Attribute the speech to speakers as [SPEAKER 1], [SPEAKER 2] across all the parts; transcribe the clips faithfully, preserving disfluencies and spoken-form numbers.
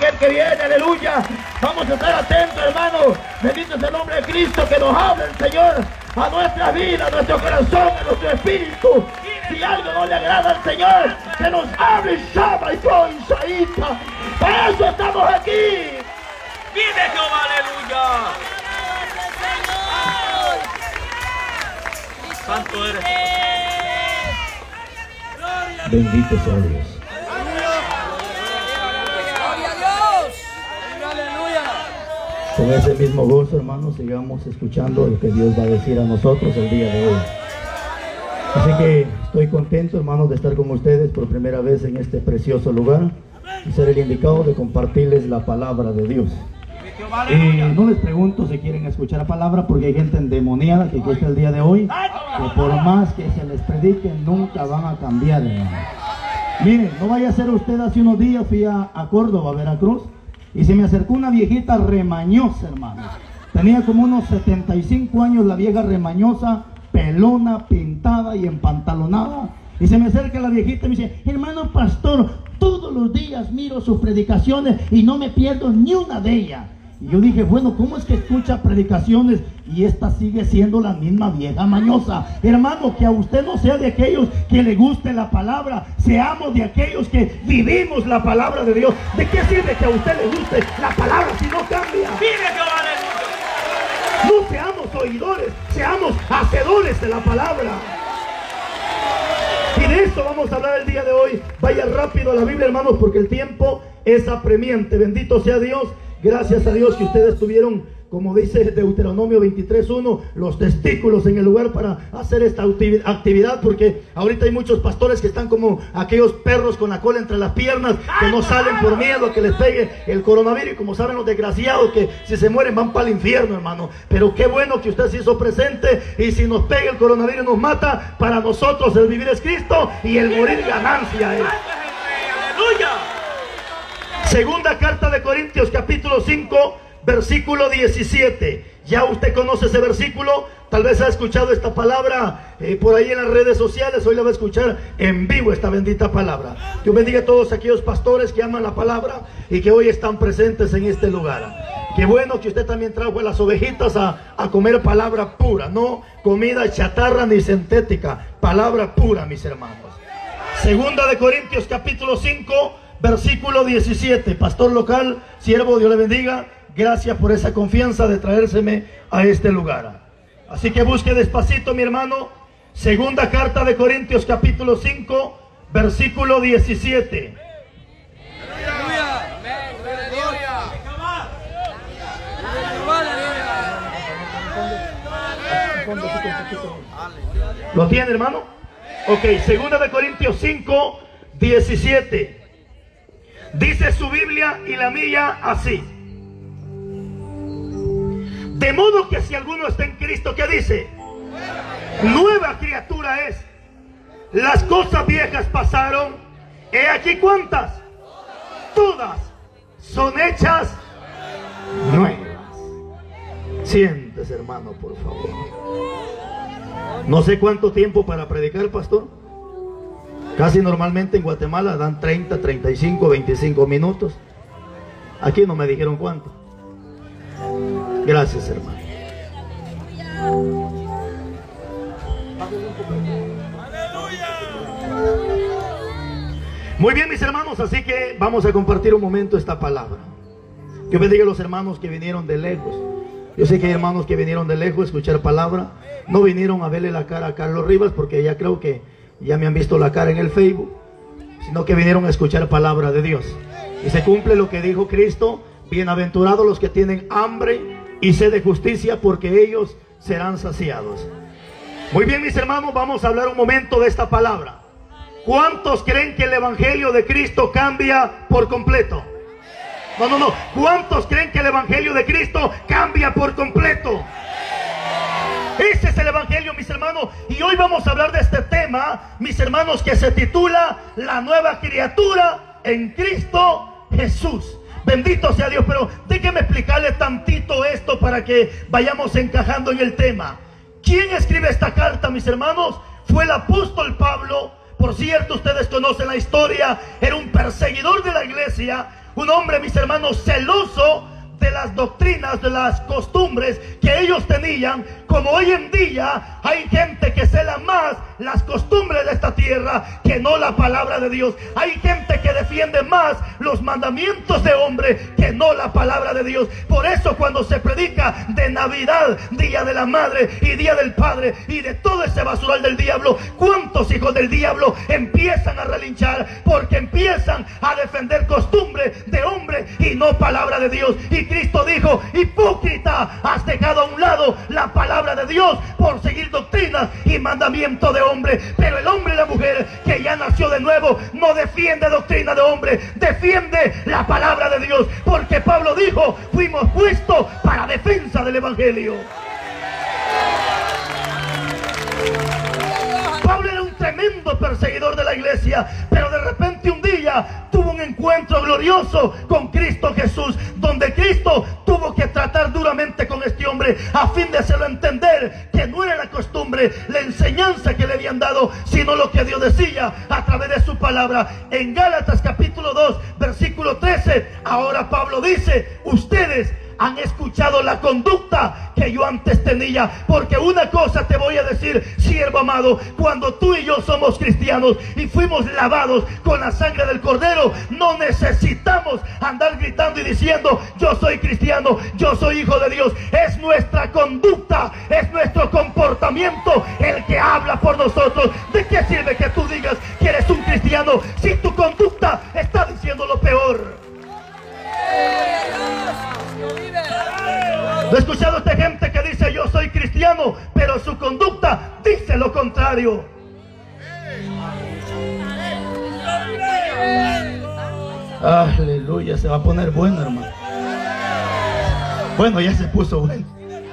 [SPEAKER 1] aquel que viene, aleluya. Vamos a estar atentos, hermanos. Bendito es el nombre de Cristo, que nos hable el Señor a nuestra vida, a nuestro corazón, a nuestro espíritu. Si algo no le agrada al Señor, que nos hable y llama y con Isaíta. Para eso estamos aquí.
[SPEAKER 2] ¡Vive Jehová, aleluya! Santo eres.
[SPEAKER 1] Bendito sea Dios. Con ese mismo gozo, hermanos, sigamos escuchando lo que Dios va a decir a nosotros el día de hoy. Así que estoy contento, hermanos, de estar con ustedes por primera vez en este precioso lugar y ser el indicado de compartirles la palabra de Dios. Y no les pregunto si quieren escuchar la palabra, porque hay gente endemoniada que aquí está el día de hoy, que por más que se les predique nunca van a cambiar, hermano. Miren, no vaya a ser usted. Hace unos días fui a, a Córdoba, Veracruz, y se me acercó una viejita remañosa, hermano. Tenía como unos setenta y cinco años la vieja remañosa, pelona, pintada y empantalonada. Y se me acerca la viejita y me dice: hermano pastor, todos los días miro sus predicaciones y no me pierdo ni una de ellas. Y yo dije, bueno, ¿cómo es que escucha predicaciones y esta sigue siendo la misma vieja mañosa? Hermano, que a usted no sea de aquellos que le guste la palabra, seamos de aquellos que vivimos la palabra de Dios. ¿De qué sirve que a usted le guste la palabra si no cambia?
[SPEAKER 2] ¡Vive Jehová, aleluya!
[SPEAKER 1] No seamos oidores, seamos hacedores de la palabra. Y de eso vamos a hablar el día de hoy. Vaya rápido a la Biblia, hermanos, porque el tiempo es apremiante. Bendito sea Dios. Gracias a Dios que ustedes tuvieron, como dice Deuteronomio veintitrés uno, los testículos en el lugar para hacer esta actividad, porque ahorita hay muchos pastores que están como aquellos perros con la cola entre las piernas, que no salen por miedo a que les pegue el coronavirus. Y como saben los desgraciados, que si se mueren van para el infierno, hermano. Pero qué bueno que usted se hizo presente, y si nos pega el coronavirus nos mata, para nosotros el vivir es Cristo y el morir ganancia es.
[SPEAKER 2] ¡Aleluya!
[SPEAKER 1] Segunda carta de Corintios, capítulo cinco, versículo diecisiete. Ya usted conoce ese versículo, tal vez ha escuchado esta palabra eh, por ahí en las redes sociales. Hoy la va a escuchar en vivo esta bendita palabra. Dios bendiga a todos aquellos pastores que aman la palabra y que hoy están presentes en este lugar. Qué bueno que usted también trajo a las ovejitas a, a comer palabra pura, no comida chatarra ni sintética, palabra pura, mis hermanos. Segunda de Corintios, capítulo cinco, versículo diecisiete. Pastor local, siervo, Dios le bendiga. Gracias por esa confianza de traérseme a este lugar. Así que busque despacito, mi hermano. Segunda carta de Corintios, capítulo cinco, versículo diecisiete. ¿Lo tiene, hermano? Ok, segunda de Corintios cinco, diecisiete. Dice su Biblia y la mía así: de modo que si alguno está en Cristo, ¿qué dice? Nueva criatura es. Las cosas viejas pasaron, he aquí cuántas, todas son hechas nuevas. Siéntese, hermano, por favor. No sé cuánto tiempo para predicar, pastor. Casi normalmente en Guatemala dan treinta, treinta y cinco, veinticinco minutos. Aquí no me dijeron cuánto. Gracias, hermano. Muy bien, mis hermanos, así que vamos a compartir un momento esta palabra. Que bendiga a los hermanos que vinieron de lejos. Yo sé que hay hermanos que vinieron de lejos a escuchar palabra. No vinieron a verle la cara a Carlos Rivas, porque ya creo que ya me han visto la cara en el Facebook, sino que vinieron a escuchar palabra de Dios. Y se cumple lo que dijo Cristo: bienaventurados los que tienen hambre y sed de justicia, porque ellos serán saciados. Muy bien, mis hermanos, vamos a hablar un momento de esta palabra. ¿Cuántos creen que el evangelio de Cristo cambia por completo? No, no, no. ¿Cuántos creen que el evangelio de Cristo cambia por completo? Ese es el evangelio, mis hermanos. Y hoy vamos a hablar de este tema, mis hermanos, que se titula La nueva criatura en Cristo Jesús. Bendito sea Dios. Pero déjenme explicarle tantito esto para que vayamos encajando en el tema. ¿Quién escribe esta carta, mis hermanos? Fue el apóstol Pablo. Por cierto, ustedes conocen la historia. Era un perseguidor de la iglesia, Un hombre, mis hermanos, celoso de las doctrinas, de las costumbres que ellos tenían. Como hoy en día hay gente que cela más las costumbres de esta tierra que no la palabra de Dios. Hay gente que defiende más los mandamientos de hombre que no la palabra de Dios. Por eso cuando se predica de Navidad, Día de la Madre y Día del Padre y de todo ese basural del diablo, ¿cuántos hijos del diablo empiezan a relinchar? Porque empiezan a defender costumbre de hombre y no palabra de Dios. Y Cristo dijo: hipócrita, has dejado a un lado la palabra de Dios por seguir doctrinas y mandamientos de hombre. Pero el hombre y la mujer que ya nació de nuevo no defiende doctrina de hombre, defiende la palabra de Dios, porque Pablo dijo: fuimos puestos para defensa del evangelio. Pablo era un tremendo perseguidor de la iglesia, pero de repente un día tuvo un encuentro glorioso con Cristo Jesús, donde Cristo tuvo que tratar duramente con este hombre a fin de hacerlo entender que no era la costumbre, la enseñanza que le habían dado, sino lo que Dios decía a través de su palabra. En Gálatas capítulo dos versículo trece, ahora Pablo dice: ustedes han escuchado la conducta que yo antes tenía. Porque una cosa te voy a decir, siervo amado: cuando tú y yo somos cristianos y fuimos lavados con la sangre del Cordero, no necesitamos andar gritando y diciendo: yo soy cristiano, yo soy hijo de Dios. Es nuestra conducta, es nuestro comportamiento el que habla por nosotros. ¿De qué sirve que tú digas que eres un cristiano si tu conducta está diciendo lo peor? He escuchado a esta gente que dice: yo soy cristiano, pero su conducta dice lo contrario. Aleluya, se va a poner bueno, hermano. Bueno, ya se puso bueno.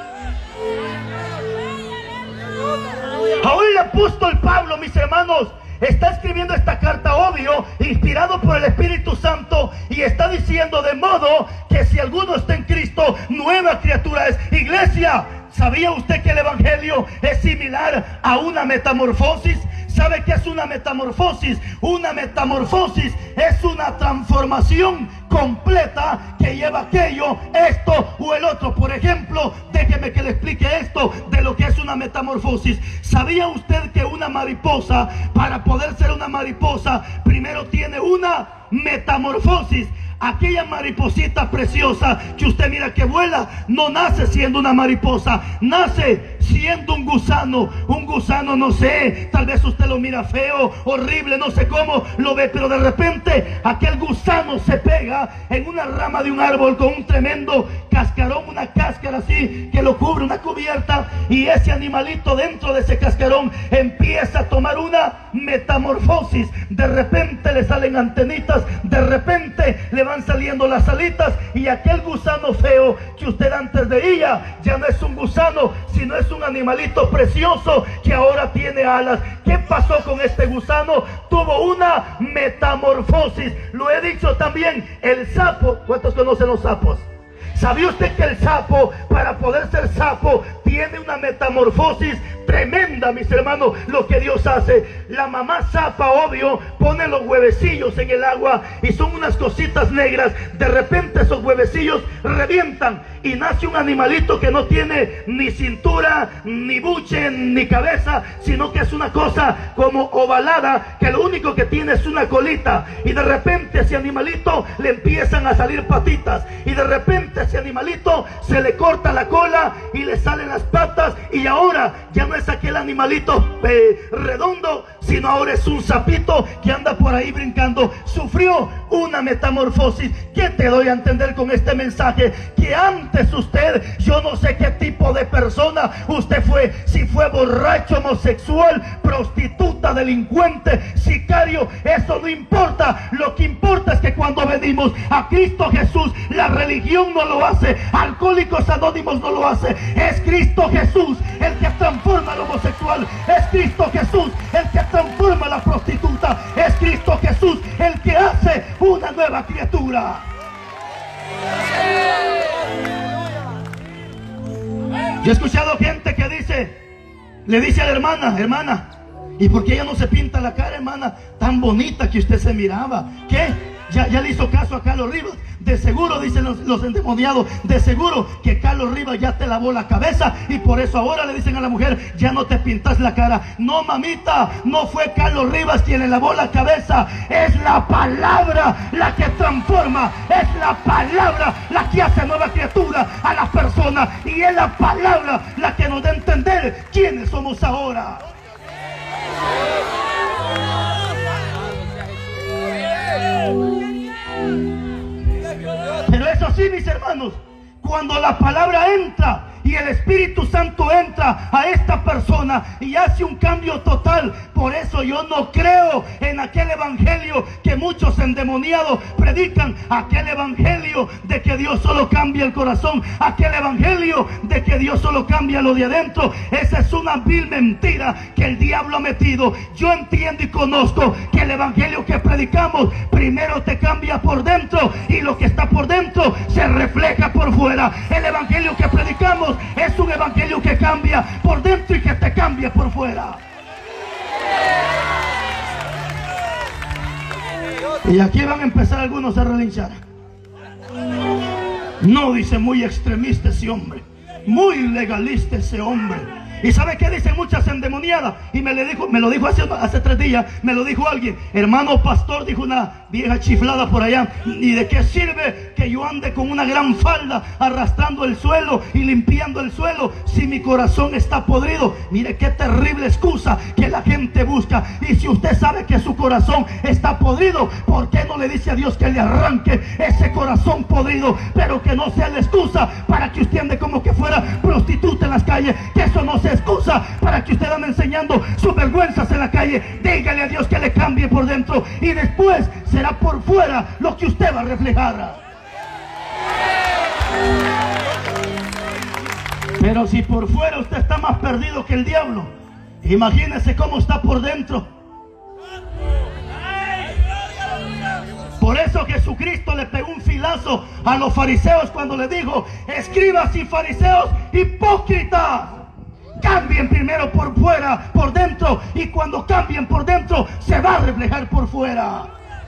[SPEAKER 1] Ahora el apóstol Pablo, mis hermanos, está escribiendo esta carta, obvio, inspirado por el Espíritu Santo, y está diciendo: de modo que si alguno está en Cristo, nueva criatura es. Iglesia, ¿sabía usted que el evangelio es similar a una metamorfosis? ¿Sabe qué es una metamorfosis? Una metamorfosis es una transformación completa que lleva aquello, esto o el otro. Por ejemplo, déjeme que le explique esto de lo que es una metamorfosis. ¿Sabía usted que una mariposa, para poder ser una mariposa, primero tiene una metamorfosis? Aquella mariposita preciosa que usted mira que vuela, no nace siendo una mariposa, nace siendo un gusano. Un gusano, no sé, tal vez usted lo mira feo, horrible, no sé cómo lo ve, pero de repente aquel gusano se pega en una rama de un árbol con un tremendo cascarón, una cáscara así que lo cubre, una cubierta, y ese animalito dentro de ese cascarón empieza a tomar una metamorfosis. De repente le salen antenitas, de repente le van saliendo las alitas, y aquel gusano feo que usted antes veía ya no es un gusano, sino es un animalito precioso que ahora tiene alas. ¿Qué pasó con este gusano? Tuvo una metamorfosis. Lo he dicho también, el sapo. ¿Cuántos conocen los sapos? ¿Sabía usted que el sapo, para poder ser sapo, tiene una metamorfosis tremenda, mis hermanos? Lo que Dios hace. La mamá zapa, obvio, pone los huevecillos en el agua y son unas cositas negras. De repente esos huevecillos revientan y nace un animalito que no tiene ni cintura, ni buche, ni cabeza, sino que es una cosa como ovalada, que lo único que tiene es una colita. Y de repente a ese animalito le empiezan a salir patitas, y de repente a ese animalito se le corta la cola y le salen las patas, y ahora ya no es aquel animalito eh, redondo, sino ahora es un sapito que anda por ahí brincando. Sufrió una metamorfosis. ¿Qué te doy a entender con este mensaje? Que antes usted, yo no sé qué tipo de persona usted fue, si fue borracho, homosexual, prostituta, delincuente, sicario, eso no importa. Lo que importa es que cuando venimos a Cristo Jesús, la religión no lo hace, Alcohólicos Anónimos no lo hace. Es Cristo Jesús el que transforma al homosexual, es Cristo Jesús el que transforma a la prostituta, es Cristo Jesús el que hace una nueva criatura. Yo he escuchado gente que dice, le dice a la hermana: hermana, ¿y por qué ella no se pinta la cara, hermana? Tan bonita que usted se miraba. ¿Qué? ya, ya le hizo caso a Carlos Rivas. De seguro, dicen los, los endemoniados, de seguro que Carlos Rivas ya te lavó la cabeza y por eso ahora le dicen a la mujer, ya no te pintas la cara. No, mamita, no fue Carlos Rivas quien le lavó la cabeza. Es la palabra la que transforma, es la palabra la que hace nueva criatura a las personas, y es la palabra la que nos da a entender quiénes somos ahora. Pero eso sí, mis hermanos, cuando la palabra entra y el Espíritu Santo entra a esta persona y hace un cambio total. Por eso yo no creo en aquel evangelio que muchos endemoniados predican, aquel evangelio de que Dios solo cambia el corazón, aquel evangelio de que Dios solo cambia lo de adentro. Esa es una vil mentira que el diablo ha metido. Yo entiendo y conozco que el evangelio que predicamos primero te cambia por dentro, y lo que está por dentro se refleja por fuera. El evangelio que predicamos es un evangelio que cambia por dentro y que te cambia por fuera. Y aquí van a empezar algunos a relinchar. No, dice, muy extremista ese hombre, muy legalista ese hombre. ¿Y sabe qué dicen muchas endemoniadas? Y me, le dijo, me lo dijo hace, hace tres días, me lo dijo alguien. Hermano pastor, dijo una vieja chiflada por allá, ¿y de qué sirve que yo ande con una gran falda arrastrando el suelo y limpiando el suelo si mi corazón está podrido? Mire qué terrible excusa que la gente busca. Y si usted sabe que su corazón está podrido, ¿por qué no le dice a Dios que le arranque ese corazón podrido? Pero que no sea la excusa para que usted ande como que fuera prostituta en las calles. Que eso no sea excusa para que usted ande enseñando sus vergüenzas en la calle. Dígale a Dios que le cambie por dentro, y después será por fuera lo que usted va a reflejar. Pero si por fuera usted está más perdido que el diablo, imagínese cómo está por dentro. Por eso Jesucristo le pegó un filazo a los fariseos cuando le dijo: escribas y fariseos hipócritas, cambien primero por fuera, por dentro, y cuando cambien por dentro se va a reflejar por fuera.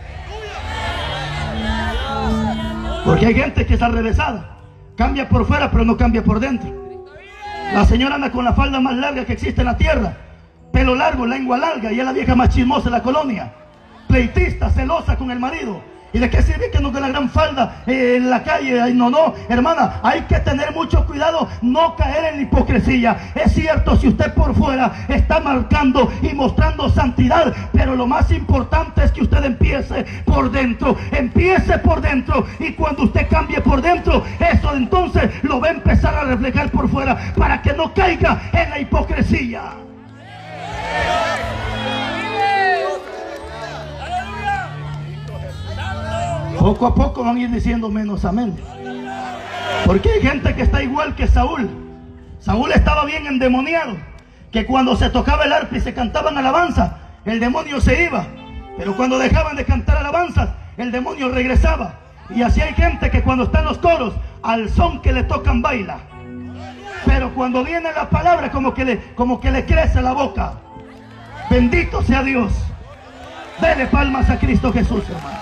[SPEAKER 1] Porque hay gente que está revesada, cambia por fuera pero no cambia por dentro. La señora anda con la falda más larga que existe en la tierra, pelo largo, lengua larga, y es la vieja más chismosa de la colonia, pleitista, celosa con el marido. ¿Y de qué sirve que no con la gran falda eh, en la calle? Ay, no, no, hermana, hay que tener mucho cuidado, no caer en la hipocresía. Es cierto, si usted por fuera está marcando y mostrando santidad, pero lo más importante es que usted empiece por dentro, empiece por dentro, y cuando usted cambie por dentro, eso entonces lo va a empezar a reflejar por fuera, para que no caiga en la hipocresía. Poco a poco van a ir diciendo menos amén. Porque hay gente que está igual que Saúl. Saúl estaba bien endemoniado, que cuando se tocaba el arpa y se cantaban alabanzas, el demonio se iba. Pero cuando dejaban de cantar alabanzas, el demonio regresaba. Y así hay gente que cuando está en los coros, al son que le tocan baila. Pero cuando viene la palabra, como que le, como que le crece la boca. Bendito sea Dios. Dele palmas a Cristo Jesús, hermano.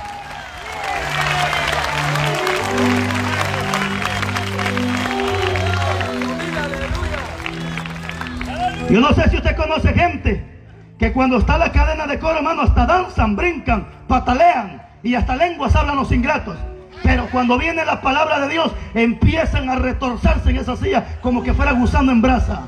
[SPEAKER 1] Yo no sé si usted conoce gente que cuando está la cadena de coro, hermano, hasta danzan, brincan, patalean y hasta lenguas hablan los ingratos. Pero cuando viene la palabra de Dios, empiezan a retorcerse en esa silla como que fuera gusano en brasa.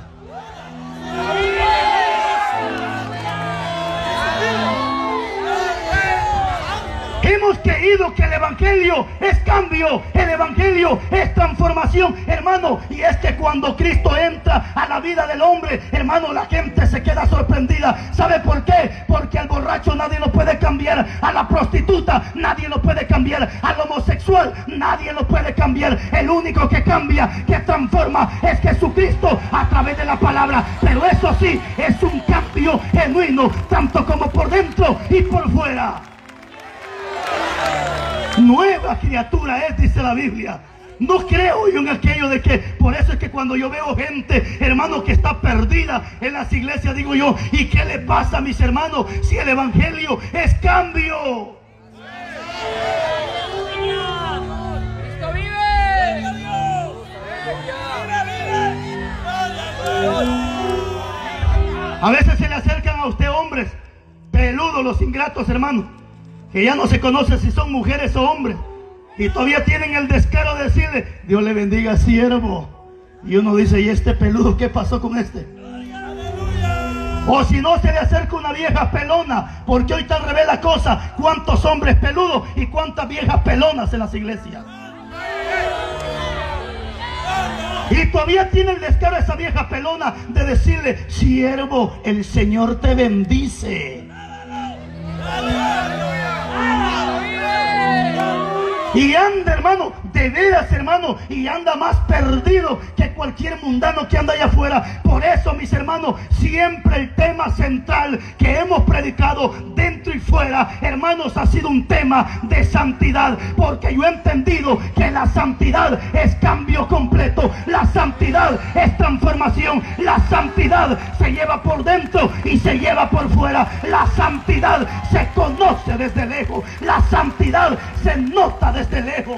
[SPEAKER 1] Hemos creído que el evangelio es cambio, el evangelio es transformación, hermano. Y es que cuando Cristo entra a la vida del hombre, hermano, la gente se queda sorprendida. ¿Sabe por qué? Porque al borracho nadie lo puede cambiar, a la prostituta nadie lo puede cambiar, al homosexual nadie lo puede cambiar. El único que cambia, que transforma, es Jesucristo a través de la palabra. Pero eso sí, es un cambio genuino, tanto como por dentro y por fuera. Nueva criatura es, dice la Biblia. No creo yo en aquello de que, por eso es que cuando yo veo gente, hermano, que está perdida en las iglesias, digo yo, ¿y qué le pasa a mis hermanos si el evangelio es cambio? A veces se le acercan a usted hombres peludos, los ingratos, hermano, que ya no se conoce si son mujeres o hombres, y todavía tienen el descaro de decirle: Dios le bendiga, siervo. Y uno dice: ¿y este peludo qué pasó con este? O si no, se le acerca una vieja pelona, porque hoy tan revela cosa: cuántos hombres peludos y cuántas viejas pelonas en las iglesias. Y todavía tiene el descaro esa vieja pelona de decirle: siervo, el Señor te bendice. Y anda, hermano, de veras, hermano, y anda más perdido que cualquier mundano que anda allá afuera. Por eso, mis hermanos, siempre el tema central que hemos predicado dentro y fuera, hermanos, ha sido un tema de santidad. Porque yo he entendido que la santidad es cambio completo. La santidad es transformación. La santidad se lleva por dentro y se lleva por fuera. La santidad se conoce desde lejos. La santidad se nota desde lejos.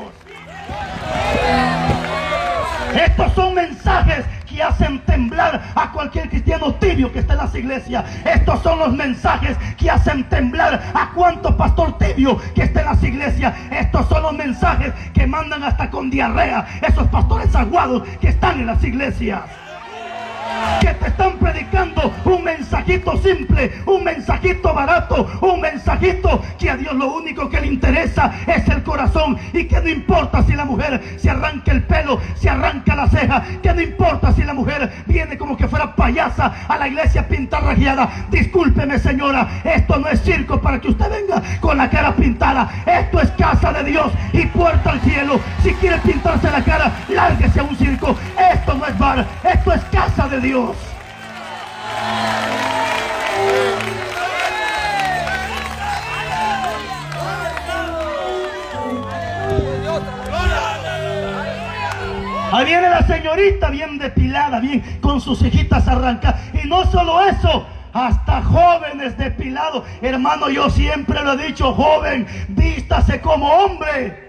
[SPEAKER 1] Estos son mensajes que hacen temblar a cualquier cristiano tibio que esté en las iglesias. Estos son los mensajes que hacen temblar a cuanto pastor tibio que esté en las iglesias. Estos son los mensajes que mandan hasta con diarrea esos pastores aguados que están en las iglesias, que te están predicando un mensajito simple, un mensajito barato, un mensajito que a Dios lo único que le interesa es el corazón, y que no importa si la mujer se arranca el pelo, se arranca la ceja, que no importa si la mujer viene como que fuera payasa a la iglesia pintarrajeada. Discúlpeme, señora, esto no es circo para que usted venga con la cara pintada. Esto es casa de Dios y puerta al cielo. Si quiere pintarse la cara, lárguese a un circo. Esto no es bar, esto es casa de Dios. Ahí viene la señorita bien depilada, bien con sus cejitas arrancadas. Y no solo eso, hasta jóvenes depilados. Hermano, yo siempre lo he dicho: joven, vístase como hombre.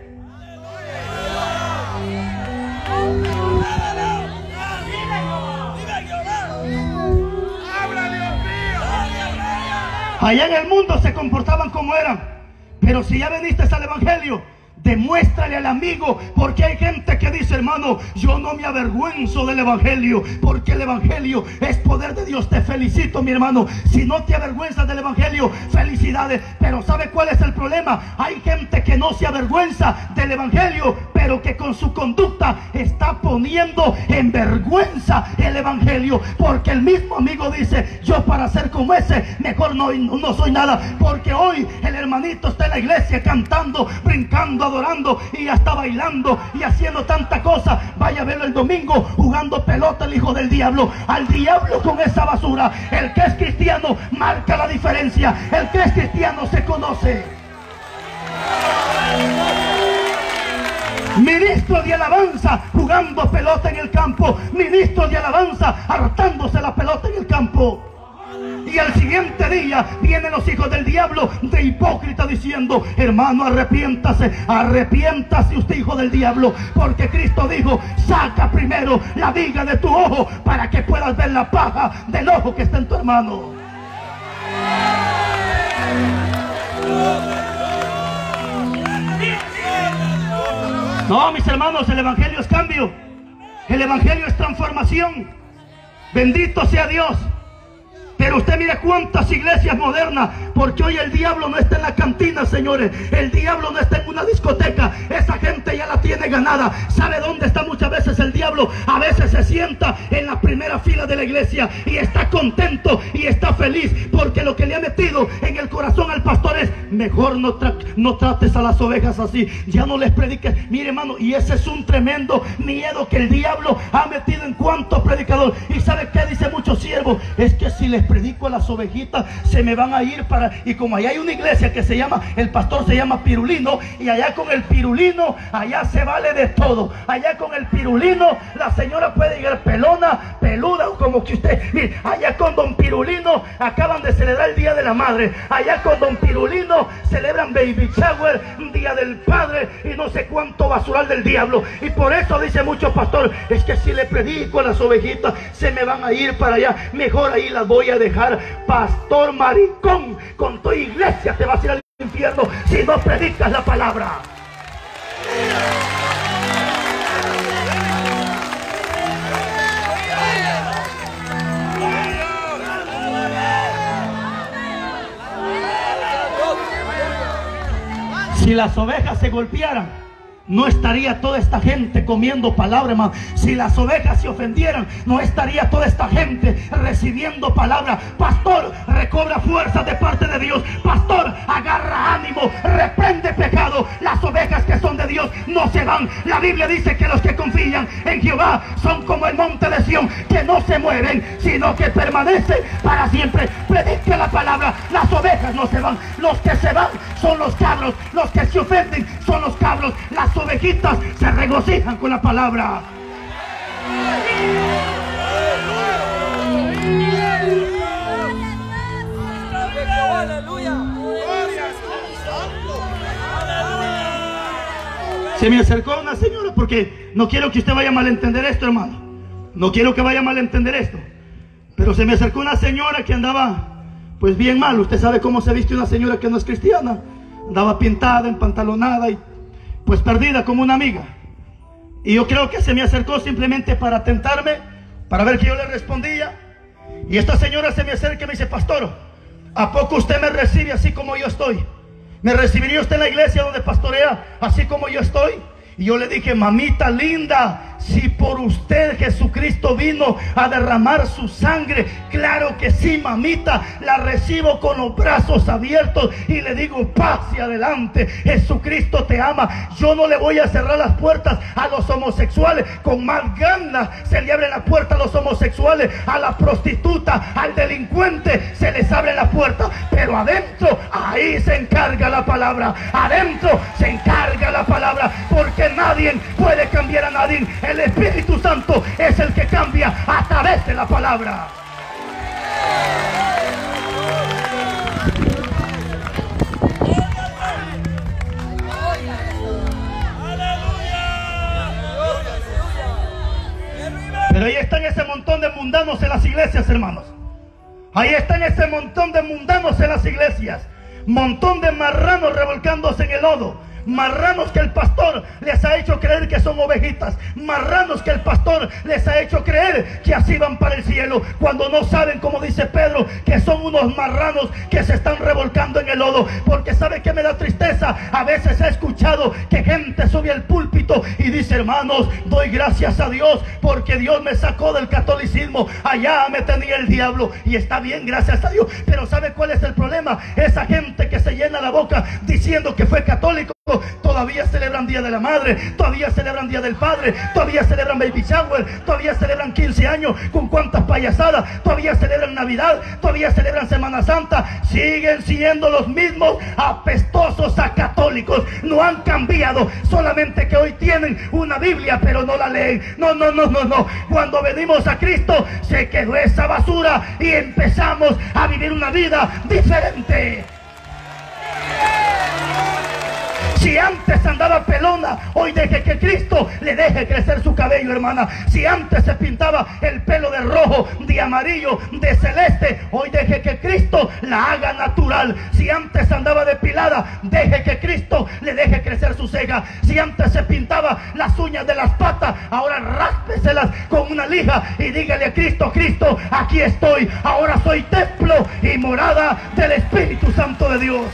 [SPEAKER 1] Allá en el mundo se comportaban como eran, pero si ya veniste al evangelio, demuéstrale al amigo, porque hay gente que dice: hermano, yo no me avergüenzo del evangelio, porque el evangelio es poder de Dios. Te felicito, mi hermano, si no te avergüenzas del evangelio, felicidades. Pero ¿sabe cuál es el problema? Hay gente que no se avergüenza del evangelio, pero que con su conducta está poniendo en vergüenza el evangelio, porque el mismo amigo dice: yo para ser como ese mejor no, no soy nada. Porque hoy el hermanito está en la iglesia cantando, brincando, adorando, y ya está bailando y haciendo tanta cosa. Vaya a verlo el domingo jugando pelota, el hijo del diablo. Al diablo con esa basura. El que es cristiano marca la diferencia. El que es cristiano se conoce. Ministro de alabanza jugando pelota en el campo. Ministro de alabanza hartándose la pelota en el campo. Y al siguiente día vienen los hijos del diablo de hipócrita diciendo: hermano, arrepiéntase, arrepiéntase usted, hijo del diablo, porque Cristo dijo: saca primero la viga de tu ojo para que puedas ver la paja del ojo que está en tu hermano. No, mis hermanos, el evangelio es cambio. El evangelio es transformación. Bendito sea Dios. Pero usted mira cuántas iglesias modernas, porque hoy el diablo no está en la cantina, señores. El diablo no está en una discoteca. Esa gente ya la tiene ganada. ¿Sabe dónde está muchas veces el diablo? A veces se sienta en la primera fila de la iglesia y está contento y está feliz, porque lo que le ha metido en el corazón al pastor es: mejor no, tra no trates a las ovejas así, ya no les prediques. Mire, hermano, y ese es un tremendo miedo que el diablo ha metido en cuanto predicador. ¿Y sabe qué dice muchos siervos? Es que si les predico a las ovejitas, se me van a ir para... Y como allá hay una iglesia que se llama, el pastor se llama Pirulino, y allá con el Pirulino, allá se va vale de todo. Allá con el pirulino, la señora puede llegar pelona, peluda o como que usted. Mire, allá con don Pirulino acaban de celebrar el Día de la Madre. Allá con don Pirulino celebran baby shower, Día del Padre y no sé cuánto basural del diablo. Y por eso dice mucho pastor, es que si le predico a las ovejitas se me van a ir para allá, mejor ahí las voy a dejar. Pastor maricón, con tu iglesia te vas a ir al infierno si no predicas la palabra. Si las ovejas se golpearan, no estaría toda esta gente comiendo palabra, hermano. Si las ovejas se ofendieran, no estaría toda esta gente recibiendo palabra. Pastor, recobra fuerzas de parte de Dios. Pastor, agarra ánimo, reprende pecado. Las ovejas que son de Dios no se van. La Biblia dice que los que confían en Jehová son como el monte de Sión, que no se mueven, sino que permanecen para siempre. Predique la palabra. Las ovejas no se van. Los que se van son los cabros. Los que se ofenden son los cabros. Las ovejitas se regocijan con la palabra. Se me acercó una señora, porque no quiero que usted vaya a malentender esto, hermano. No quiero que vaya a malentender esto. Pero se me acercó una señora que andaba pues bien mal. Usted sabe cómo se viste una señora que no es cristiana. Andaba pintada, empantalonada y pues perdida como una amiga. Y yo creo que se me acercó simplemente para tentarme, para ver que yo le respondía. Y esta señora se me acerca y me dice: pastor, ¿a poco usted me recibe así como yo estoy? ¿Me recibiría usted en la iglesia donde pastorea así como yo estoy? Y yo le dije: mamita linda, si por usted Jesucristo vino a derramar su sangre, claro que sí, mamita, la recibo con los brazos abiertos y le digo: pase adelante, Jesucristo te ama. Yo no le voy a cerrar las puertas a los homosexuales. Con más ganas se le abre la puerta a los homosexuales, a la prostituta, al delincuente se les abre la puerta. Pero adentro, ahí se encarga la palabra. Adentro se encarga la palabra, porque nadie puede cambiar a nadie. El Espíritu Santo es el que cambia a través de la palabra. Pero ahí están ese montón de mundanos en las iglesias, hermanos. Ahí están ese montón de mundanos en las iglesias. Montón de marranos revolcándose en el lodo. Marranos que el pastor les ha hecho creer que son ovejitas. Marranos que el pastor les ha hecho creer que así van para el cielo, cuando no saben, como dice Pedro, que son unos marranos que se están revolcando en el lodo. Porque ¿sabe qué me da tristeza? A veces he escuchado que gente sube al púlpito y dice: hermanos, doy gracias a Dios porque Dios me sacó del catolicismo, allá me tenía el diablo. Y está bien, gracias a Dios. Pero ¿sabe cuál es el problema? Esa gente que se llena la boca diciendo que fue católico, todavía celebran Día de la Madre, todavía celebran Día del Padre, todavía celebran baby shower, todavía celebran quince años con cuantas payasadas, todavía celebran Navidad, todavía celebran Semana Santa. Siguen siendo los mismos apestosos a católicos. No han cambiado, solamente que hoy tienen una Biblia pero no la leen. No, no, no, no, no. Cuando venimos a Cristo se quedó esa basura y empezamos a vivir una vida diferente. Si antes andaba pelona, hoy deje que Cristo le deje crecer su cabello, hermana. Si antes se pintaba el pelo de rojo, de amarillo, de celeste, hoy deje que Cristo la haga natural. Si antes andaba depilada, deje que Cristo le deje crecer su ceja. Si antes se pintaba las uñas de las patas, ahora ráspeselas con una lija y dígale a Cristo: Cristo, aquí estoy. Ahora soy templo y morada del Espíritu Santo de Dios.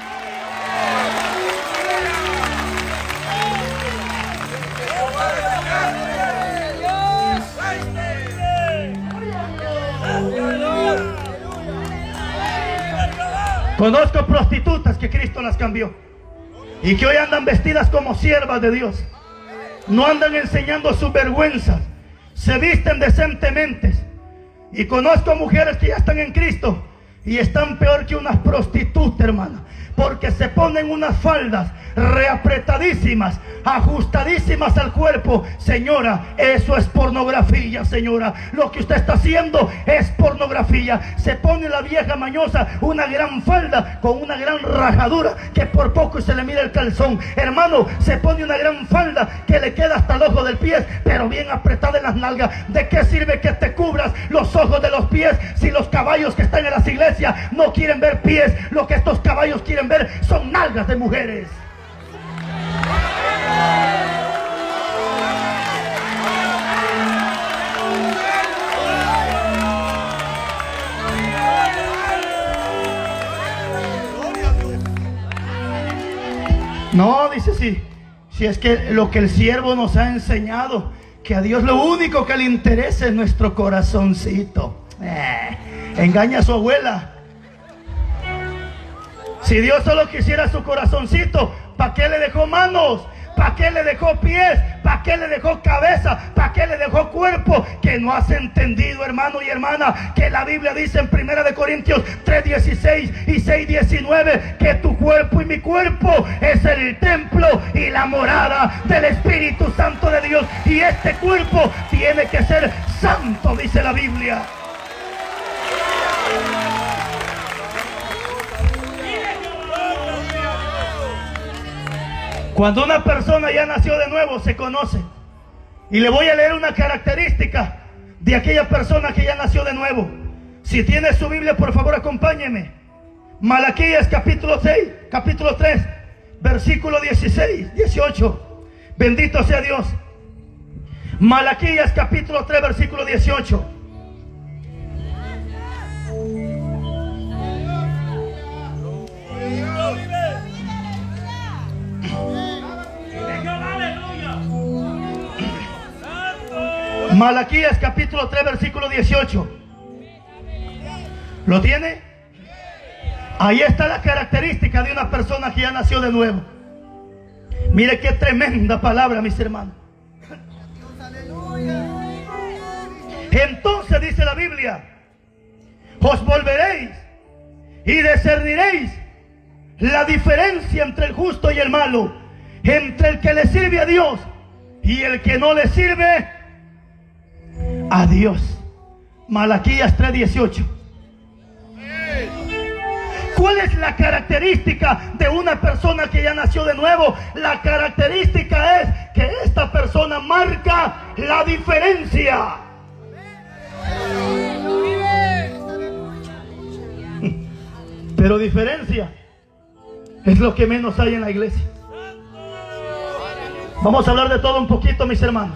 [SPEAKER 1] Conozco prostitutas que Cristo las cambió y que hoy andan vestidas como siervas de Dios. No andan enseñando sus vergüenzas, se visten decentemente. Y conozco mujeres que ya están en Cristo y están peor que unas prostitutas, hermana. porque se ponen unas faldas reapretadísimas, ajustadísimas al cuerpo. Señora, eso es pornografía, señora. Lo que usted está haciendo es pornografía. Se pone la vieja mañosa una gran falda con una gran rajadura que por poco se le mira el calzón. Hermano, se pone una gran falda que le queda hasta el ojo del pie, pero bien apretada en las nalgas. ¿De qué sirve que te cubras los ojos de los pies si los caballos que están en las iglesias no quieren ver pies? Lo que estos caballos quieren ver son nalgas de mujeres. No, dice sí. Si es que lo que el siervo nos ha enseñado, que a Dios lo único que le interesa es nuestro corazoncito. Eh, engaña a su abuela. Si Dios solo quisiera su corazoncito, ¿para qué le dejó manos? ¿Para qué le dejó pies? ¿Para qué le dejó cabeza? ¿Para qué le dejó cuerpo? Que no has entendido, hermano y hermana, que la Biblia dice en primera de Corintios tres dieciséis y seis diecinueve que tu cuerpo y mi cuerpo es el templo y la morada del Espíritu Santo de Dios. Y este cuerpo tiene que ser santo, dice la Biblia. Cuando una persona ya nació de nuevo, se conoce. Y le voy a leer una característica de aquella persona que ya nació de nuevo. Si tiene su Biblia, por favor, acompáñeme. Malaquías capítulo seis, capítulo tres, versículo dieciséis, dieciocho. Bendito sea Dios. Malaquías capítulo tres, versículo dieciocho. Malaquías capítulo tres, versículo dieciocho. ¿Lo tiene? Ahí está la característica de una persona que ya nació de nuevo. Mire qué tremenda palabra, mis hermanos. Entonces dice la Biblia: os volveréis y discerniréis la diferencia entre el justo y el malo, entre el que le sirve a Dios y el que no le sirve a Dios. Malaquías tres dieciocho. ¿Cuál es la característica de una persona que ya nació de nuevo? La característica es que esta persona marca la diferencia. Pero diferencia es lo que menos hay en la iglesia. Vamos a hablar de todo un poquito, mis hermanos.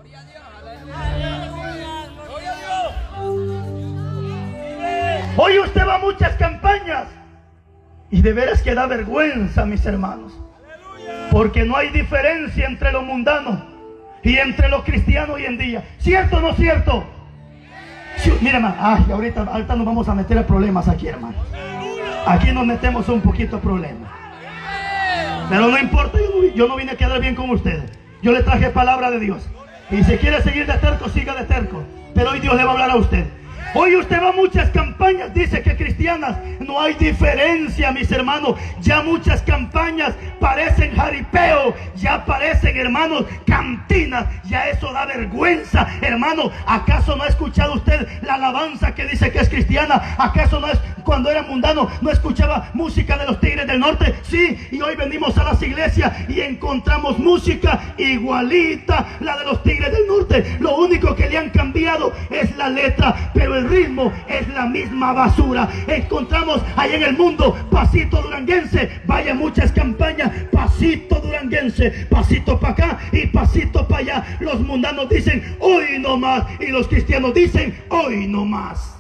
[SPEAKER 1] Hoy usted va a muchas campañas y de veras que da vergüenza, mis hermanos, porque no hay diferencia entre lo mundano y entre lo cristiano hoy en día. ¿Cierto o no cierto? Sí, mira, hermano, ay, ahorita, ahorita nos vamos a meter a problemas aquí, hermano. Aquí nos metemos un poquito a problemas. Pero no importa, yo no, yo no vine a quedar bien con ustedes. Yo le traje palabra de Dios. Y si quiere seguir de terco, siga de terco. Pero hoy Dios le va a hablar a usted. Hoy usted va a muchas campañas, dice que cristianas. No hay diferencia, mis hermanos. Ya muchas campañas parecen jaripeo, ya parecen, hermanos, cantinas. Ya eso da vergüenza, hermano. ¿Acaso no ha escuchado usted la alabanza que dice que es cristiana? ¿Acaso no es, cuando era mundano, no escuchaba música de los Tigres del Norte? Sí, y hoy venimos a las iglesias y encontramos música igualita la de los Tigres del Norte. Lo único que le han cambiado es la letra, pero el ritmo es la misma basura. Encontramos ahí en el mundo pasito duranguense. Vaya muchas campañas, pasito duranguense, pasito para acá y pasito para allá. Los mundanos dicen hoy no más y los cristianos dicen hoy no más.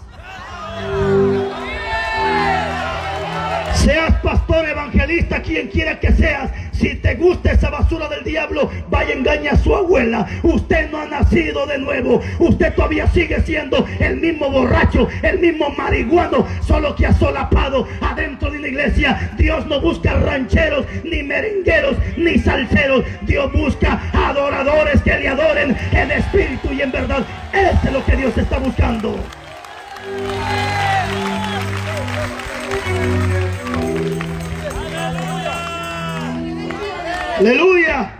[SPEAKER 1] Seas pastor, evangelista, quien quiera que seas, si te gusta esa basura del diablo, vaya, engaña a su abuela. Usted no ha nacido de nuevo. Usted todavía sigue siendo el mismo borracho, el mismo marihuano, solo que asolapado adentro de una iglesia. Dios no busca rancheros, ni merengueros, ni salseros. Dios busca adoradores que le adoren en espíritu y en verdad. Eso es lo que Dios está buscando. Aleluya.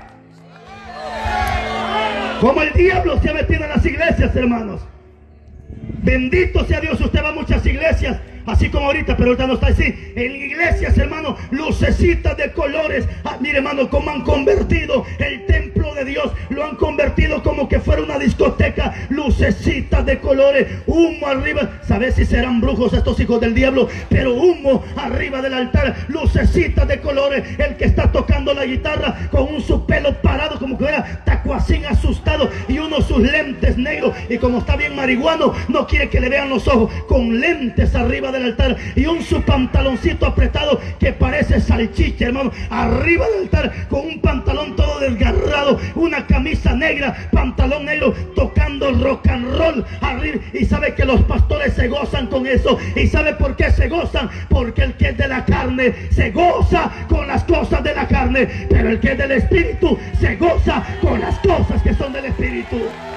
[SPEAKER 1] Como el diablo se ha metido en las iglesias, hermanos. Bendito sea Dios, usted va a muchas iglesias, así como ahorita, pero ahorita no está así. En iglesias, hermano, lucecitas de colores. Ah, mire, hermano, cómo han convertido el templo de Dios. Lo han convertido como que fuera una discoteca. Lucecitas de colores, humo arriba. ¿Sabes si serán brujos estos hijos del diablo? Pero humo arriba del altar, lucecitas de colores. El que está tocando la guitarra con un su pelo parado, como que era tacuacín asustado, y uno sus lentes negros. Y como está bien marihuano, no quiere que le vean los ojos, con lentes arriba del altar, y un su pantaloncito apretado que parece salchicha, hermano, arriba del altar, con un pantalón todo desgarrado, una camisa negra, pantalón negro, tocando rock and roll arriba. Y sabe que los pastores se gozan con eso. ¿Y sabe por qué se gozan? Porque el que es de la carne se goza con las cosas de la carne, pero el que es del espíritu se goza con las cosas que son del espíritu.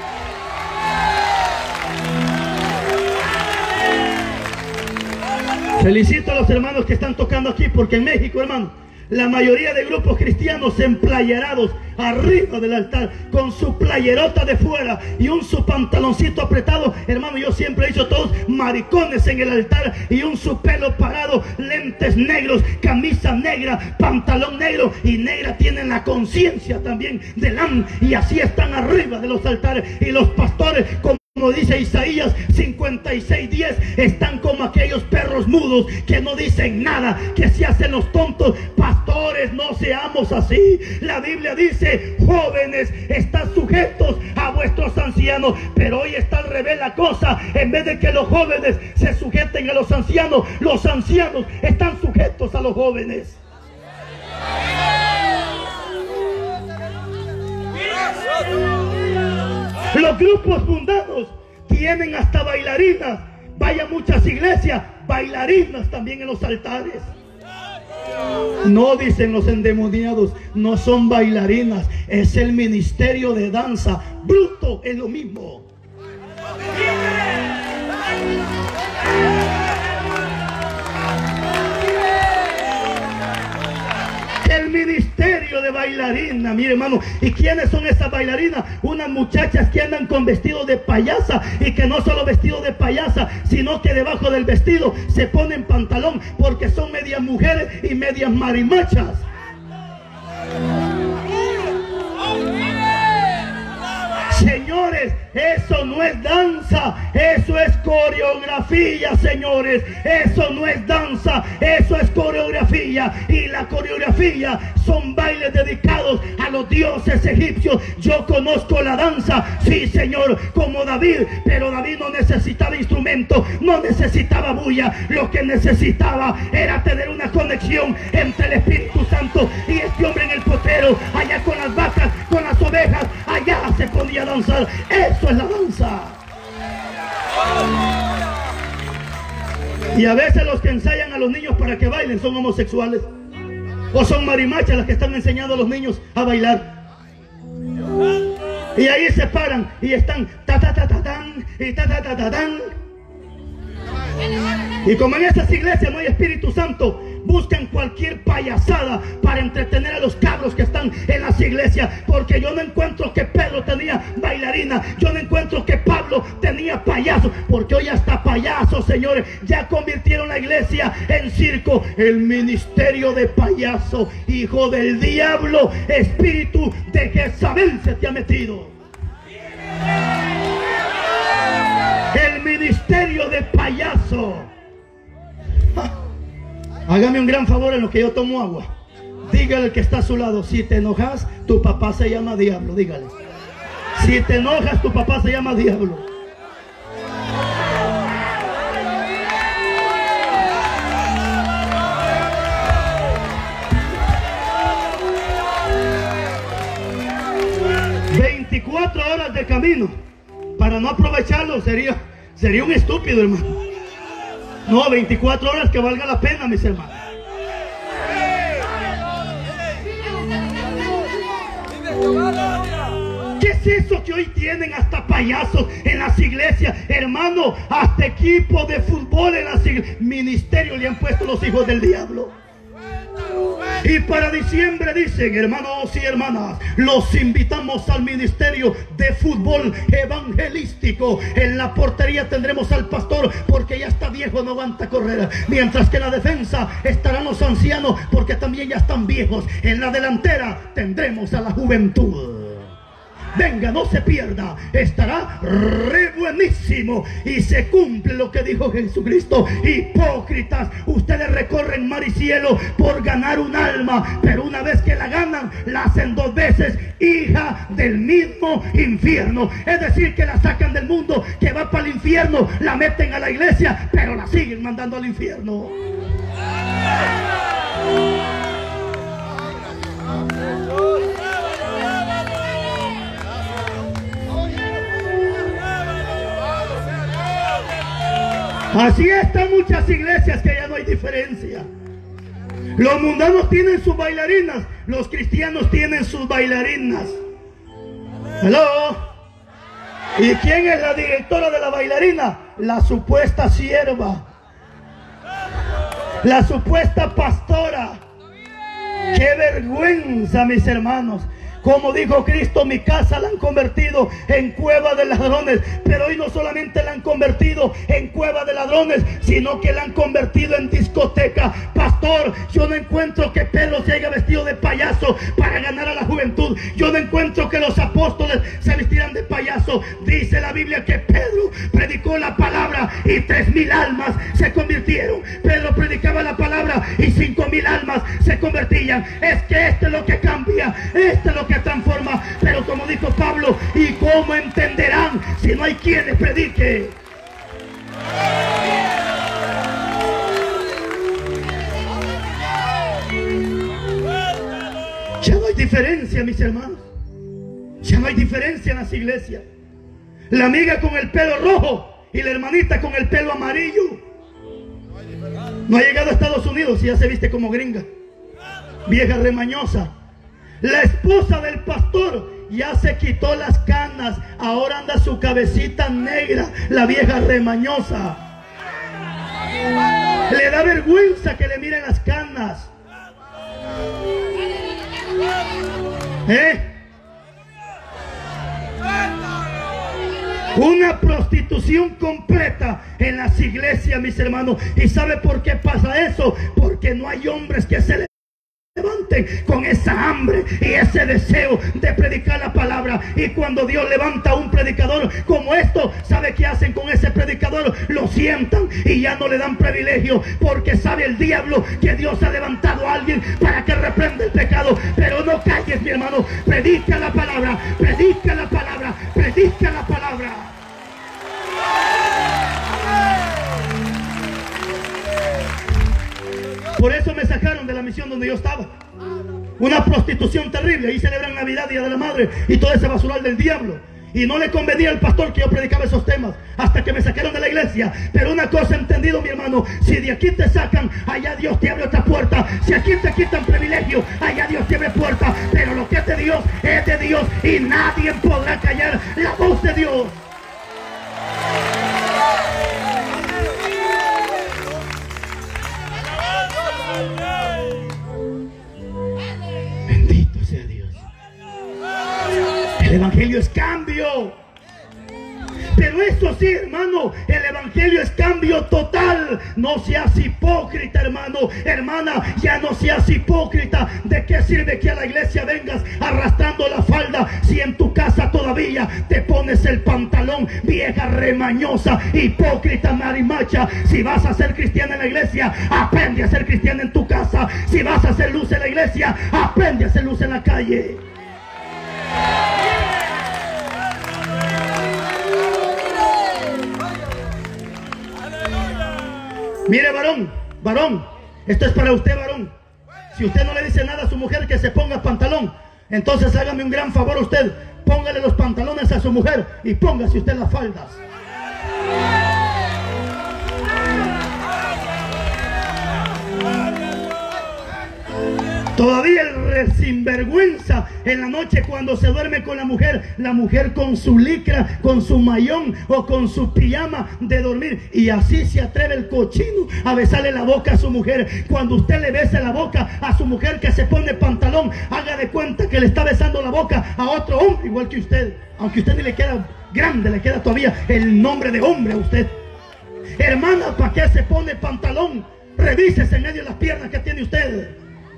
[SPEAKER 1] Felicito a los hermanos que están tocando aquí, porque en México, hermano, la mayoría de grupos cristianos emplayerados arriba del altar, con su playerota de fuera y un su pantaloncito apretado. Hermano, yo siempre he dicho, todos maricones en el altar, y un su pelo parado, lentes negros, camisa negra, pantalón negro, y negra tienen la conciencia también del am, y así están arriba de los altares. Y los pastores, como Como dice Isaías cincuenta y seis diez, están como aquellos perros mudos que no dicen nada, que se hacen los tontos. Pastores, no seamos así. La Biblia dice, jóvenes, están sujetos a vuestros ancianos. Pero hoy está al revés la cosa. En vez de que los jóvenes se sujeten a los ancianos, los ancianos están sujetos a los jóvenes. Los grupos mundanos tienen hasta bailarinas. Vaya a muchas iglesias, bailarinas también en los altares. No, dicen los endemoniados, no son bailarinas, es el ministerio de danza. Bruto, es lo mismo. El ministerio de bailarina, mire, hermano. ¿Y quiénes son esas bailarinas? Unas muchachas que andan con vestido de payasa, y que no solo vestido de payasa, sino que debajo del vestido se ponen pantalón, porque son medias mujeres y medias marimachas. Señores, eso no es danza, eso es coreografía, señores. Eso no es danza, eso es coreografía. Y la coreografía son bailes dedicados a los dioses egipcios. Yo conozco la danza, sí, señor, como David. Pero David no necesitaba instrumento, no necesitaba bulla. Lo que necesitaba era tener una conexión entre el Espíritu Santo y este hombre en el potrero, allá con las vacas, con las ovejas. Allá se ponía a danzar. Eso es la danza. Y a veces los que ensayan a los niños para que bailen son homosexuales, o son marimachas las que están enseñando a los niños a bailar. Y ahí se paran y están ta ta ta ta tan y ta ta ta ta tan. Y como en estas iglesias no hay Espíritu Santo, buscan cualquier payasada para entretener a los cabros que están en las iglesias. Porque yo no encuentro que Pedro tenía bailarina, yo no encuentro que Pablo tenía payaso, porque hoy hasta payasos, señores, ya convirtieron la iglesia en circo. El ministerio de payaso, hijo del diablo, espíritu de Jezabel se te ha metido. El ministerio de payaso. Hágame un gran favor en lo que yo tomo agua. Dígale al que está a su lado, si te enojas, tu papá se llama diablo. Dígale. Si te enojas, tu papá se llama diablo. veinticuatro horas de camino para no aprovecharlo sería, sería un estúpido, hermano. No, veinticuatro horas que valga la pena, mis hermanos. ¿Qué es eso que hoy tienen hasta payasos en las iglesias? Hermano, hasta equipo de fútbol en las iglesias. Ministerio le han puesto los hijos del diablo. Y para diciembre dicen, hermanos y hermanas, los invitamos al ministerio de fútbol evangelístico. En la portería tendremos al pastor porque ya está viejo, no aguanta correr. Mientras que en la defensa estarán los ancianos porque también ya están viejos. En la delantera tendremos a la juventud. Venga, no se pierda, estará re buenísimo. Y se cumple lo que dijo Jesucristo: hipócritas, ustedes recorren mar y cielo por ganar un alma, pero una vez que la ganan, la hacen dos veces hija del mismo infierno. Es decir, que la sacan del mundo, que va para el infierno, la meten a la iglesia, pero la siguen mandando al infierno. Así están muchas iglesias que ya no hay diferencia. Los mundanos tienen sus bailarinas, los cristianos tienen sus bailarinas. ¿Hello? ¿Y quién es la directora de la bailarina? La supuesta sierva, la supuesta pastora. ¡Qué vergüenza, mis hermanos! Como dijo Cristo, mi casa la han convertido en cueva de ladrones. Pero hoy no solamente la han convertido en cueva de ladrones, sino que la han convertido en discoteca. Pastor, yo no encuentro que Pedro se haya vestido de payaso para ganar a la juventud. Yo no encuentro que los apóstoles se vistieran de payaso. Dice la Biblia que Pedro predicó la palabra y tres mil almas se convirtieron. Pedro predicaba la palabra y cinco mil almas se convertían. Es que esto es lo que cambia, esto es lo que transforma. Pero como dijo Pablo, ¿y cómo entenderán si no hay quienes predique? Ya no hay diferencia, mis hermanos. Ya no hay diferencia en las iglesias. La amiga con el pelo rojo y la hermanita con el pelo amarillo no ha llegado a Estados Unidos y ya se viste como gringa, vieja remañosa. La esposa del pastor ya se quitó las canas, ahora anda su cabecita negra, la vieja remañosa. Le da vergüenza que le miren las canas. ¿Eh? Una prostitución completa en las iglesias, mis hermanos. ¿Y sabe por qué pasa eso? Porque no hay hombres que se levanten con esa hambre y ese deseo de predicar la palabra. Y cuando Dios levanta a un predicador como esto, ¿sabe qué hacen con ese predicador? Lo sientan y ya no le dan privilegio, porque sabe el diablo que Dios ha levantado a alguien para que reprenda el pecado. Pero no calles, mi hermano, predica la palabra, predica la palabra, predica la palabra. Por eso me sacaron de la misión donde yo estaba. Una prostitución terrible. Ahí celebran Navidad, Día de la Madre y todo ese basural del diablo. Y no le convenía al pastor que yo predicaba esos temas hasta que me sacaron de la iglesia. Pero una cosa he entendido, mi hermano: si de aquí te sacan, allá Dios te abre otra puerta. Si aquí te quitan privilegio, allá Dios te abre puerta. Pero lo que es de Dios es de Dios y nadie podrá callar la voz de Dios. Bendito sea Dios. El evangelio es cambio. Pero esto sí, hermano, el evangelio es cambio total. No seas hipócrita, hermano, hermana, ya no seas hipócrita. ¿De qué sirve que a la iglesia vengas arrastrando la falda si en tu casa todavía te pones el pantalón? Vieja remañosa, hipócrita, marimacha. Si vas a ser cristiana en la iglesia, aprende a ser cristiana en tu casa. Si vas a hacer luz en la iglesia, aprende a hacer luz en la calle. Mire, varón, varón, esto es para usted, varón. Si usted no le dice nada a su mujer que se ponga pantalón, entonces hágame un gran favor usted. Póngale los pantalones a su mujer y póngase usted las faldas. Todavía el sinvergüenza en la noche cuando se duerme con la mujer, la mujer con su licra, con su mayón o con su pijama de dormir, y así se atreve el cochino a besarle la boca a su mujer. Cuando usted le besa la boca a su mujer que se pone pantalón, haga de cuenta que le está besando la boca a otro hombre igual que usted, aunque usted ni le queda grande, le queda todavía el nombre de hombre a usted. Hermana, ¿para qué se pone pantalón? Revísese en medio de las piernas que tiene usted.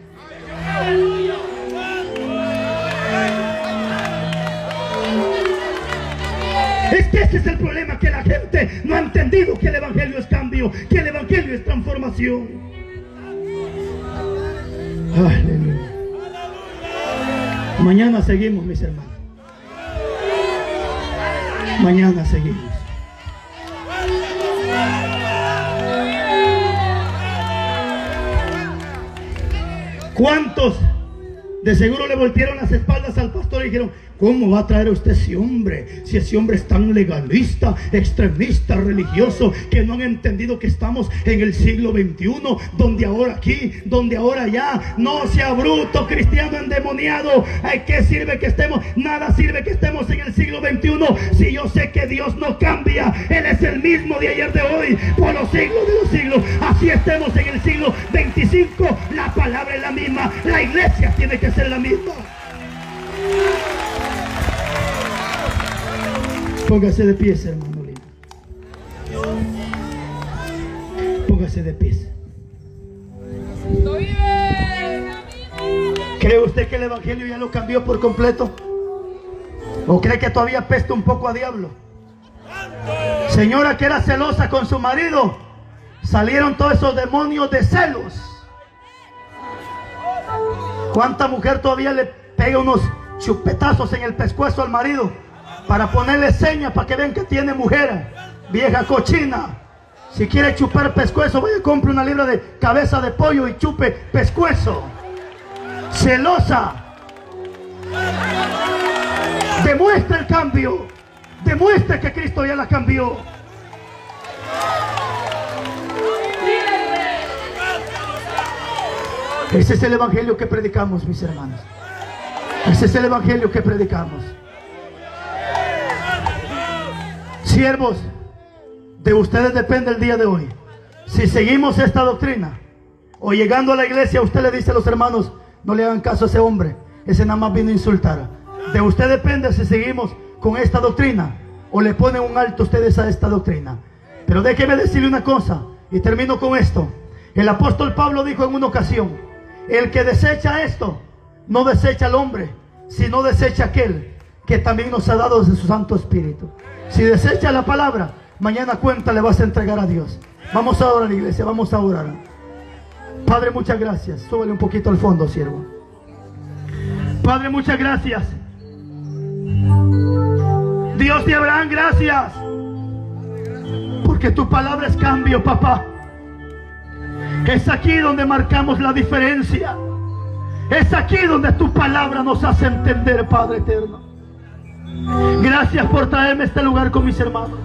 [SPEAKER 1] Es que ese es el problema, que la gente no ha entendido que el evangelio es cambio, que el evangelio es transformación. Aleluya. Mañana seguimos, mis hermanos. Mañana seguimos. ¿Cuántos de seguro le voltearon las espaldas al pastor y dijeron: ¿cómo va a traer a usted ese hombre? Si ese hombre es tan legalista, extremista, religioso, que no han entendido que estamos en el siglo veintiuno, donde ahora aquí, donde ahora allá. No sea bruto, cristiano endemoniado. ¿Ay, qué sirve que estemos? Nada sirve que estemos en el siglo veintiuno si yo sé que Dios no cambia. Él es el mismo de ayer, de hoy, por los siglos de los siglos. Así estemos en el siglo veinticinco, la palabra es la misma, la iglesia tiene que ser la misma. Póngase de pies, hermano lindo. Póngase de pies. ¿Cree usted que el evangelio ya lo cambió por completo? ¿O cree que todavía apesta un poco a diablo? Señora que era celosa con su marido, salieron todos esos demonios de celos. ¿Cuánta mujer todavía le pega unos chupetazos en el pescuezo al marido para ponerle señas para que vean que tiene mujer? Vieja cochina. Si quiere chupar pescuezo, vaya y compre una libra de cabeza de pollo y chupe pescuezo. Celosa. Demuestra el cambio. Demuestra que Cristo ya la cambió. Ese es el evangelio que predicamos, mis hermanos. Ese es el evangelio que predicamos. Siervos, de ustedes depende el día de hoy. Si seguimos esta doctrina, o llegando a la iglesia usted le dice a los hermanos: no le hagan caso a ese hombre, ese nada más vino a insultar. De usted depende si seguimos con esta doctrina o le ponen un alto ustedes a esta doctrina. Pero déjeme decirle una cosa y termino con esto. El apóstol Pablo dijo en una ocasión: el que desecha esto no desecha al hombre, sino desecha aquel que también nos ha dado desde su Santo Espíritu. Si desecha la palabra, mañana cuenta le vas a entregar a Dios. Vamos a orar, iglesia, vamos a orar. Padre, muchas gracias. Súbele un poquito al fondo, siervo. Padre, muchas gracias. Dios de Abraham, gracias, porque tu palabra es cambio, papá. Es aquí donde marcamos la diferencia. Es aquí donde tu palabra nos hace entender, Padre eterno. Gracias por traerme a este lugar con mis hermanos.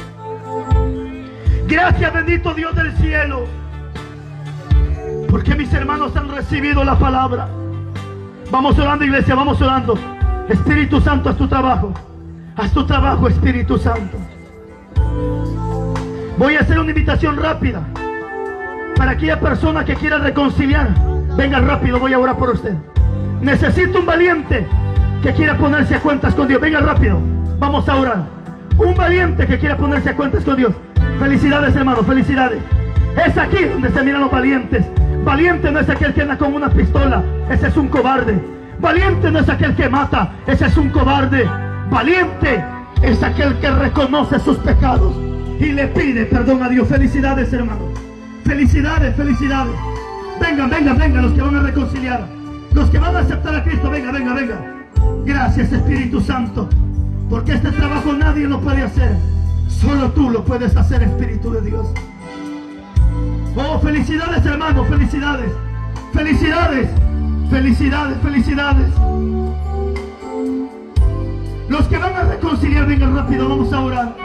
[SPEAKER 1] Gracias, bendito Dios del cielo, porque mis hermanos han recibido la palabra. Vamos orando, iglesia, vamos orando. Espíritu Santo, haz tu trabajo. Haz tu trabajo, Espíritu Santo. Voy a hacer una invitación rápida para aquella persona que quiera reconciliar. Venga rápido, voy a orar por usted. Necesito un valiente que quiera ponerse a cuentas con Dios. Venga rápido, vamos a orar. Un valiente que quiera ponerse a cuentas con Dios. Felicidades, hermano, felicidades. Es aquí donde se miran los valientes. Valiente no es aquel que anda con una pistola, ese es un cobarde. Valiente no es aquel que mata, ese es un cobarde. Valiente es aquel que reconoce sus pecados y le pide perdón a Dios. Felicidades, hermano. Felicidades, felicidades. Vengan, vengan, vengan los que van a reconciliar, los que van a aceptar a Cristo. Venga, venga, venga. Gracias, Espíritu Santo, porque este trabajo nadie lo puede hacer. Solo tú lo puedes hacer, Espíritu de Dios. Oh, felicidades, hermano, felicidades. Felicidades, felicidades, felicidades. Los que van a reconciliar, vengan rápido, vamos a orar.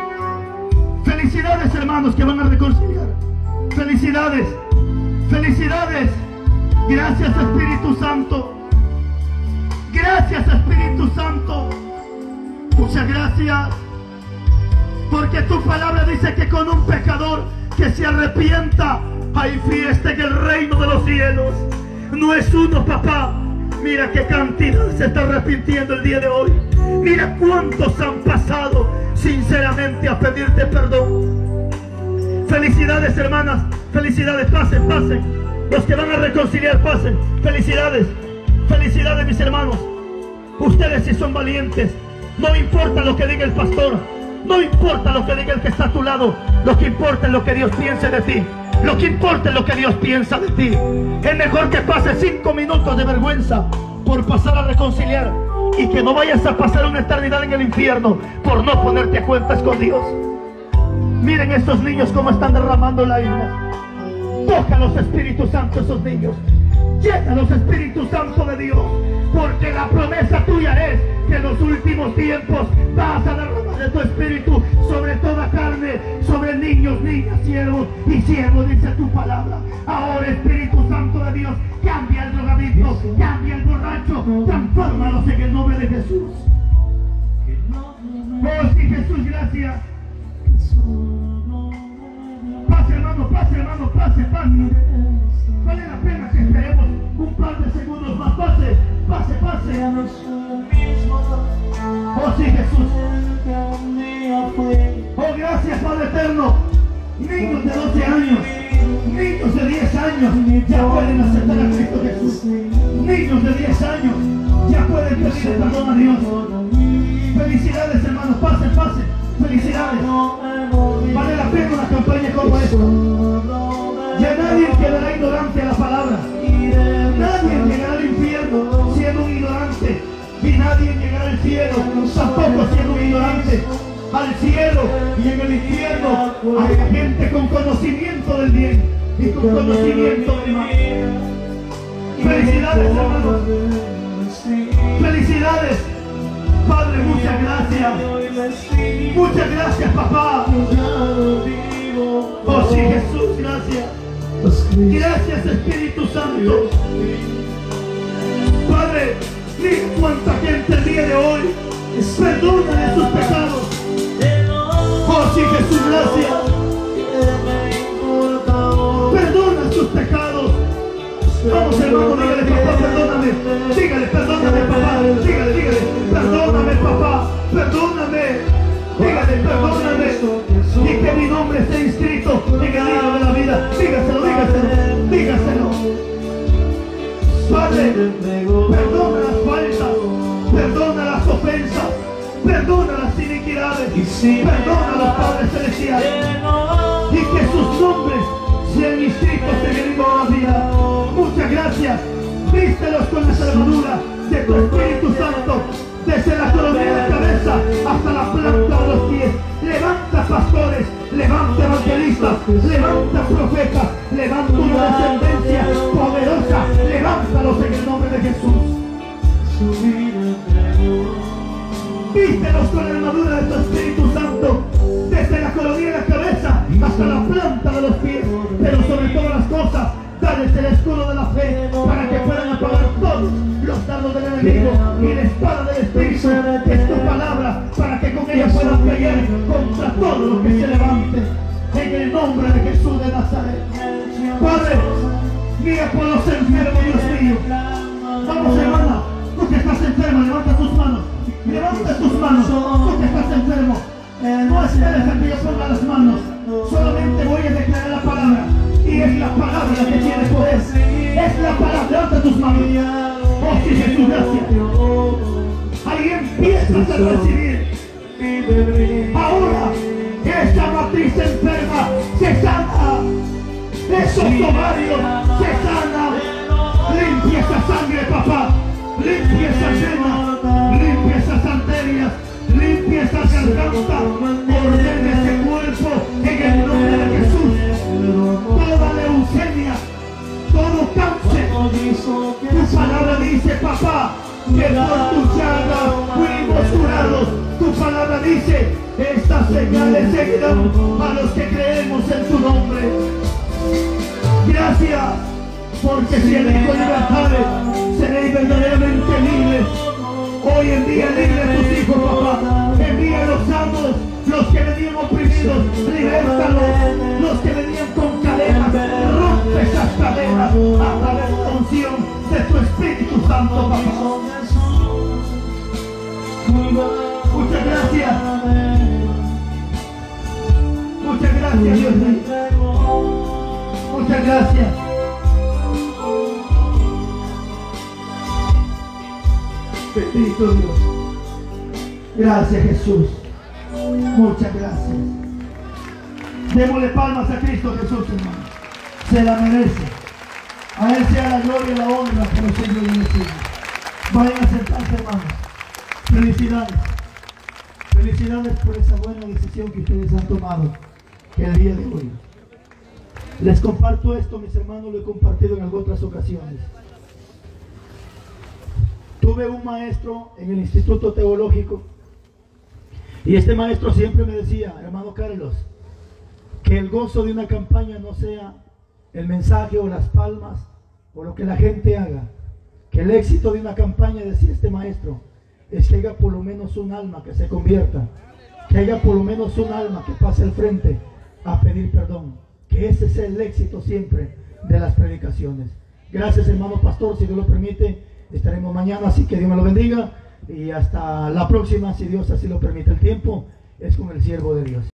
[SPEAKER 1] Felicidades, hermanos que van a reconciliar. Felicidades, felicidades. Gracias, Espíritu Santo. Gracias, Espíritu Santo. Muchas gracias. Porque tu palabra dice que con un pecador que se arrepienta hay fiesta en el reino de los cielos. No es uno, papá. Mira qué cantidad se está arrepintiendo el día de hoy. Mira cuántos han pasado sinceramente a pedirte perdón. Felicidades, hermanas. Felicidades, pasen, pasen. Los que van a reconciliar, pasen. Felicidades. Felicidades, mis hermanos. Ustedes sí son valientes. No importa lo que diga el pastor. No importa lo que diga el que está a tu lado. Lo que importa es lo que Dios piense de ti. Lo que importa es lo que Dios piensa de ti. Es mejor que pases cinco minutos de vergüenza por pasar a reconciliar y que no vayas a pasar una eternidad en el infierno por no ponerte a cuentas con Dios. Miren estos niños cómo están derramando lágrimas. Toca los Espíritus Santos esos niños. Llena los Espíritus Santos de Dios. Porque la promesa tuya es que en los últimos tiempos vas a derramar de tu Espíritu sobre toda carne, sobre niños, niñas, siervos y siervos, dice tu palabra. Ahora, Espíritu Santo de Dios, cambia el drogadicto, cambia el borracho, transfórmalos en el nombre de Jesús. Oh, sí, Jesús, gracias. Pase, hermano, pase, hermano, pase, pase. Vale la pena que esperemos un par de segundos más. Pase, pase, pase. Oh, sí, Jesús. Oh, gracias, Padre eterno. Niños de doce años, niños de diez años ya pueden aceptar a Cristo Jesús. Niños de diez años ya pueden pedir perdón a Dios. Felicidades, hermanos, pasen, pasen. Felicidades. Vale la pena una campaña como esta. Ya nadie quedará ignorante a la palabra. Nadie llegará al infierno siendo un ignorante. Y nadie llegará al cielo tampoco siendo un ignorante. Al cielo y en el infierno hay gente con conocimiento del bien y con conocimiento del mal. Felicidades, hermanos. Felicidades. Padre, muchas gracias. Muchas gracias, papá. Oh, sí, Jesús, gracias. Gracias, Espíritu Santo. Padre, mira cuánta gente el día de hoy perdona sus pecados. Oh, sí, Jesús, gracias. Perdona sus pecados. Vamos, hermano, dígale, papá, perdóname. Dígale, perdóname, papá. Dígale, dígale, perdóname, papá. Perdóname. Dígale, perdóname. Y que mi nombre esté inscrito en el libro de la vida. Dígaselo, dígaselo, dígaselo. Padre, perdona las faltas, perdona las ofensas, perdona las iniquidades, perdona a los Padres Celestiales. Y que sus nombres sean inscritos en el libro de la vida. Muchas gracias. Vístelos con la armadura de tu Espíritu Santo, desde la coronilla de la cabeza hasta la planta de los pies. Levanta pastores, levanta evangelistas, levanta profetas, levanta una descendencia poderosa. Levántalos en el nombre de Jesús. Vístelos con la armadura de tu Espíritu Santo, desde la coronilla de la cabeza hasta la planta de los pies. Pero sobre todas las cosas, dales el escudo de la fe para que puedan apagar todos los dardos del enemigo y la espada del Espíritu, que es tu palabra, para que con ella puedan pelear contra todo lo que se levante. En el nombre de Jesús de Nazaret. Padre, mira por los enfermos, Dios mío. Vamos, hermana, tú que estás enfermo, levanta tus manos. Levanta tus manos, tú que estás enfermo. No esperes a que yo ponga las manos. Solamente voy a declarar la palabra. Y es la palabra la que tiene poder. Es la palabra. Levanta tus manos. Oh, sí, Jesús, gracias. Ahí empiezas a recibir. Ahora, esa matriz enferma se sana. Esos ovarios se sanan. Limpia esa sangre, papá. Limpia esa vena. Limpia esas arterias. Limpia esa garganta. Ordena ese cuerpo en el nombre de Jesús. Toda leucemia, todo cáncer. Tu palabra dice, papá, que por tu llaga fuimos curados. Tu palabra dice, estas señales seguirán a los que creemos en tu nombre. Gracias, porque si elijo libertades, seréis verdaderamente libres. Hoy envía libre a tus hijos, papá. Envía a los santos, los que venían oprimidos, libértalos. Los que venían con cadenas, rompe esas cadenas a través de la unción de tu Espíritu Santo, papá. Muchas gracias. Muchas gracias, Dios mío. Muchas gracias. Bendito Dios. Gracias, Jesús. Muchas gracias. Démosle palmas a Cristo Jesús, hermano. Se la merece. A Él sea la gloria y la honra por los siglos de los siglos. Vayan a sentarse, hermanos. Felicidades. Felicidades por esa buena decisión que ustedes han tomado el día de hoy. Les comparto esto, mis hermanos, lo he compartido en otras ocasiones. Tuve un maestro en el Instituto Teológico y este maestro siempre me decía, hermano Carlos, que el gozo de una campaña no sea el mensaje o las palmas o lo que la gente haga, que el éxito de una campaña, decía este maestro, es que haya por lo menos un alma que se convierta, que haya por lo menos un alma que pase al frente a pedir perdón, que ese sea el éxito siempre de las predicaciones. Gracias, hermano pastor, si Dios lo permite, estaremos mañana, así que Dios me lo bendiga y hasta la próxima, si Dios así lo permite. El tiempo es con el siervo de Dios.